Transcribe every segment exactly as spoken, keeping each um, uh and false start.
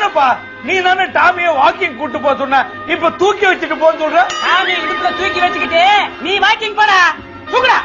என்னப்பா நீ தானே டாமிய வாக்கிங் கூட்டு போக சொன்ன, இப்ப தூக்கி வச்சுட்டு போன்னு சொல்ற? டாமிய இடுப்புல தூக்கி வச்சுக்கிட்டு நீ வாக்கிங் போடா, தூக்குடா.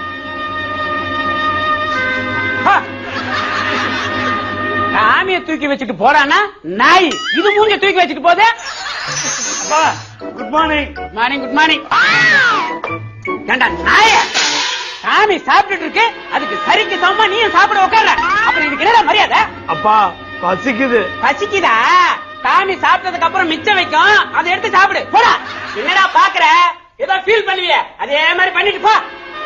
டாமிய தூக்கி வச்சுட்டு போறானா நாய், இது மூஞ்ச தூக்கி வச்சுட்டு போதே. அப்பா good morning. Good morning good morning. ஏண்டா நாய, டாமி சாப்பிட்டுட்டு இருக்கு, அதுக்கு சரிக்கு சமமா நீயும் சாப்பிட உட்கார்ற, அப்புறம் இதுக்கு என்னடா மரியாதை? அப்பா பசிக்குது. பசிக்குதா? டாமி சாப்பிட்டதுக்கு அப்புறம் மிச்சம் வைக்கும், அதை எடுத்து சாப்பிடு. போடா. என்னடா பாக்குற, ஏதோ ஃபீல் பண்ணுவிய, அதே மாதிரி பண்ணிட்டு போ.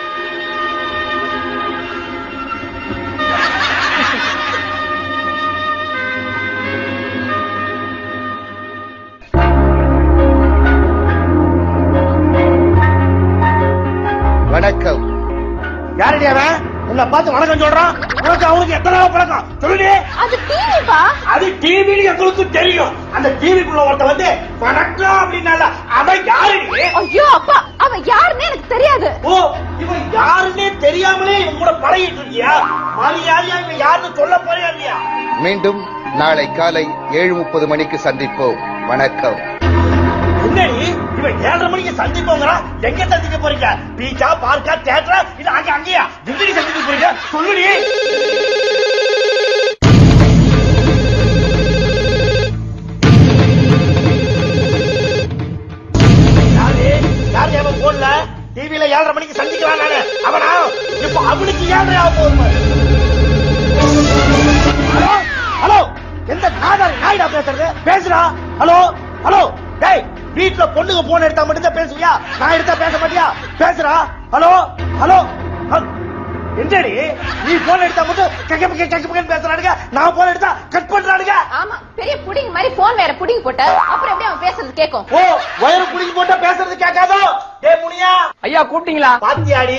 வணக்கம். யாரடி அவன் உன்னை பார்த்து வணக்கம் சொல்றான்? உனக்கு அவனுக்கு எத்தனை பழக்கம் சொல்லுடி. அது டிவிப்பா. அது டிவின்னு எங்களுக்கு தெரியும். அந்த டிவிக்குள்ள ஒருத்த வந்து வணக்கம் அப்படின்னால அவன் யாருடி? ஐயோ அப்பா, அவன் யாருன்னு எனக்கு தெரியாது. ஓ, இவன் யாருன்னே தெரியாமலே இவன் கூட பழகிட்டு இருக்கியா? மரியாதையா இவன் யாருன்னு சொல்ல போறியா இல்லையா? மீண்டும் நாளை காலை ஏழு முப்பது மணிக்கு சந்திப்போம். வணக்கம். என்னடி இவன் ஏழரை மணிக்கு சந்திப்போங்கிறான்? எங்க சந்திக்க போறீங்க? பீச்சா, பார்க்கா, தியேட்டரா, இல்ல அங்க அங்கேயா எங்கடி சந்திக்க போறீங்க சொல்லுடி. யாரு யாரு அவன் போன்ல டிவில ஏழரை மணிக்கு சந்திக்கிறான் நானு? அவனா இப்ப அவனுக்கு ஏழரை ஆக போகுது. ஹலோ ஹலோ, எந்த நாதாரி நாயிடா பேசுறது? பேசுறா. ஹலோ ஹலோ, டேய் வீட்டுல பொண்ணுங்க போன் எடுத்தா மட்டும்தான் பேசுவியா? நான் எடுத்தா பேச மாட்டியா? பேசுறா. ஹலோ ஹலோ, என்னடி நீ போன் எடுத்தா மட்டும் கக்க பக்க கக்க பக்கன்னு பேசுறானுங்க, நான் போன் எடுத்தா கட் பண்றானுங்க. ஆமா, பெரிய புடிங் மாதிரி போன் வேற புடிங் போட்ட, அப்புறம் எப்படி அவன் பேசுறது கேட்கும்? ஓ, வயறு புடிங்கி போட்டா பேசுறது கேட்காதோ? டேய் முனியா. ஐயா கூப்பிட்டீங்களா? பாத்தியாடி